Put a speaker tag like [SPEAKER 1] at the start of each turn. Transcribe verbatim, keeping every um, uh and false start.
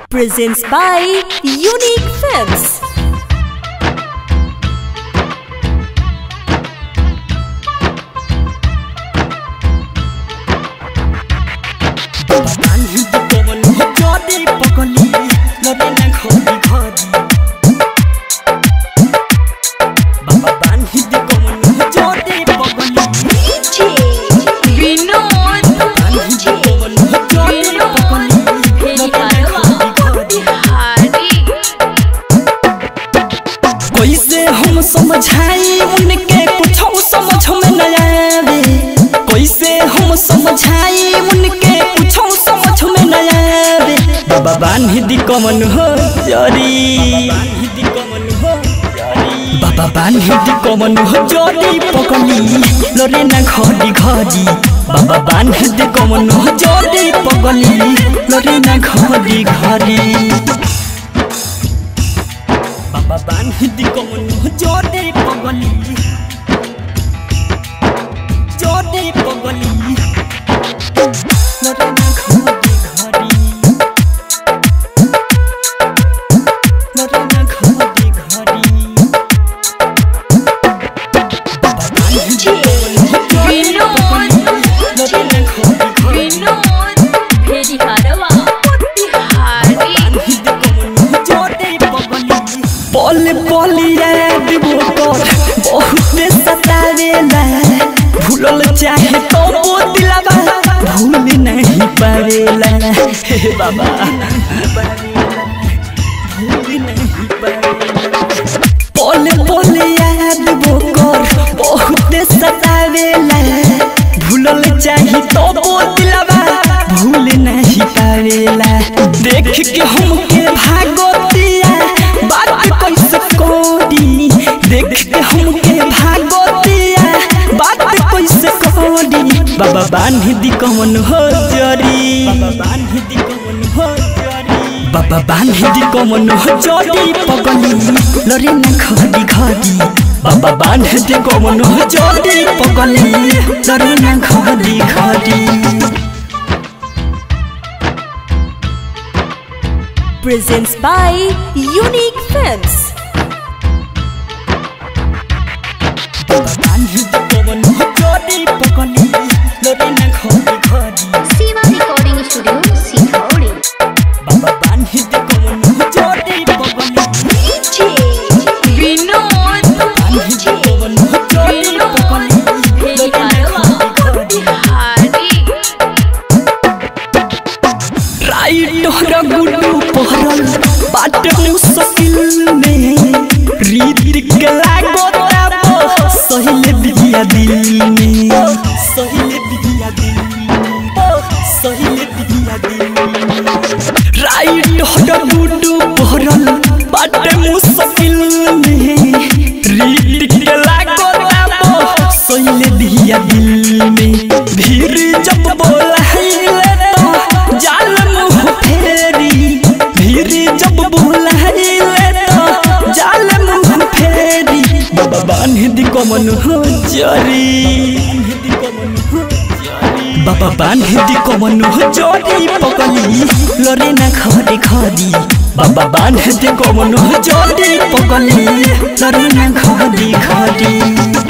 [SPEAKER 1] Presents by Unique Films.
[SPEAKER 2] समझाई उनके कुछ समझ में न आवे, कैसे हम समझाई उनके कुछ समझ में न आवे। बाबा बान्हि दी कमन हो जरी, बाबा बान्हि दी कमन हो जरी पगली लरे ना घड़ी घड़ी। बाबा बान्हि दी कमन हो जरी पगली लरे ना घड़ी घड़ी। बाबा बान्हि दी कमन हो जरी पगली जरी पगली लरे ना घड़ी घड़ी लरे ना घड़ी घड़ी। बाबा बान्हि दी कमन हो जरी पगली लरे ना घड़ी घड़ी। पल पल याद वो कर बहुत सतावेला, भूलल चाहे तो वो दिलवा भूल नहीं पावेला। हे बाबा भूल नहीं पावेला। पल पल याद वो कर बहुत सतावेला, भूलल चाहे तो वो दिलवा भूल नहीं पावेला। देख के हमके भागोतिया बात कैसे कोडी, देख के हमके भागोतिया बात कैसे कोडी। बाबा बान्हि दी कमन हो जरी, बाबा बान्हि दी कमन हो जरी, बाबा बान्हि दी कमन हो जरी पगली लरे ना घड़ी घड़ी। बाबा बान्हि दी कमन हो जरी पगली लरे ना घड़ी घड़ी।
[SPEAKER 1] Presents by Unique Films.
[SPEAKER 3] Siva Recording Studio, Sikhauri.
[SPEAKER 2] Baba Banhi di kaman ho jodi pagani.
[SPEAKER 3] D J Vinod,
[SPEAKER 2] Banhi di kaman ho jodi pagani.
[SPEAKER 3] Bheli Karwa, Bihari.
[SPEAKER 2] Right tohra gudu pohral बाट मुश्किल में, रीत के लागो ताबो सहिले दिया दिल में, सहिले दिया दिल में, सहिले दिया दिल में। राइट होड़ गुडू pohral बाट मुश्किल में, रीत के लागो ताबो सहिले दिया दिल में। भीड़ जब बोला हिले तो जाल मुँह फेरी, भीड़ जब बोला हिले तो जाल मुँह फेरी। बाबा बान्हि दी कमन हो जरी, बाबा बान्हि दी कमन हो जरी पगली लरे ना घड़ी घड़ी। बाबा बान्हि दी कमन हो जरी पगली लरे ना घड़ी घड़ी।